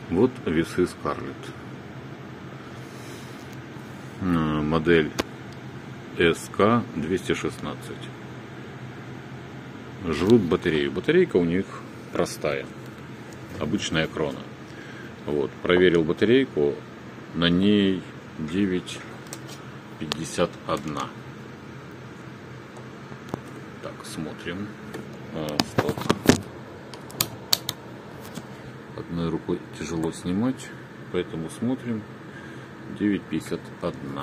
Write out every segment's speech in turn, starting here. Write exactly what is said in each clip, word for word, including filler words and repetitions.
Вот весы Скарлетт. Модель эс ка двести шестнадцать. Жрут батарею. Батарейка у них простая. Обычная крона. Вот. Проверил батарейку. На ней девять пятьдесят один. Так, смотрим. А, стоп. Одной рукой тяжело снимать, поэтому смотрим. девять пятьдесят один.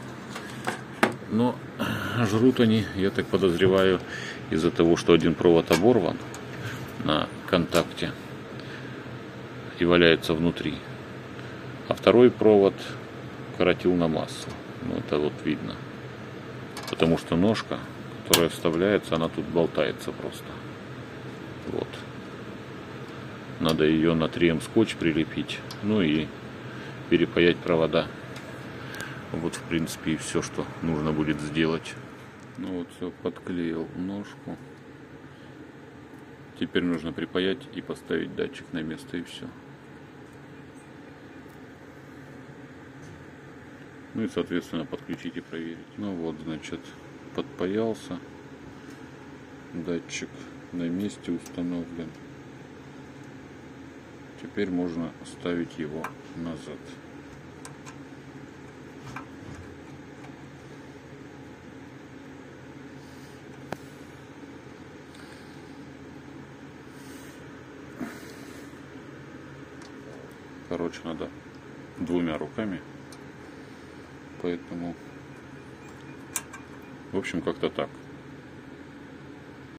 Но жрут они, я так подозреваю, из-за того, что один провод оборван на контакте и валяется внутри, а второй провод коротил на масло. Ну, это вот видно, потому что ножка, которая вставляется, она тут болтается просто. Вот. Надо ее на три эм скотч прилепить, ну и перепаять провода. Вот, в принципе, и все, что нужно будет сделать. Ну вот, все, подклеил ножку. Теперь нужно припаять и поставить датчик на место, и все. Ну и, соответственно, подключить и проверить. Ну вот, значит, подпаялся. Датчик на месте установлен. Теперь можно ставить его назад. Короче, надо двумя руками. Поэтому, в общем, как-то так.